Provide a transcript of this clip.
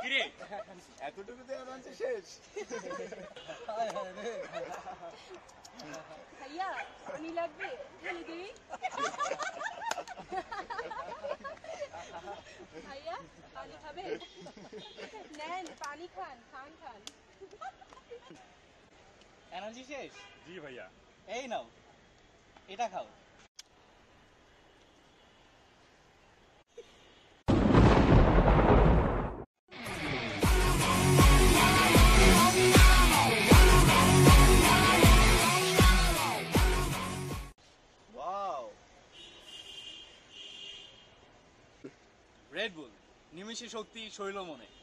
কিরে এতটুকুতে এনার্জি শেষ। ভাইয়া পানি লাগবে ঢেলে দিই। ভাইয়া পানি খাবে? নেন পানি খান খান খান। এনার্জি শেষ? জি ভাইয়া। এই নাও এটা খাও। ওয়াও, রেড বুল নিমেষে শক্তি শৈল মনে।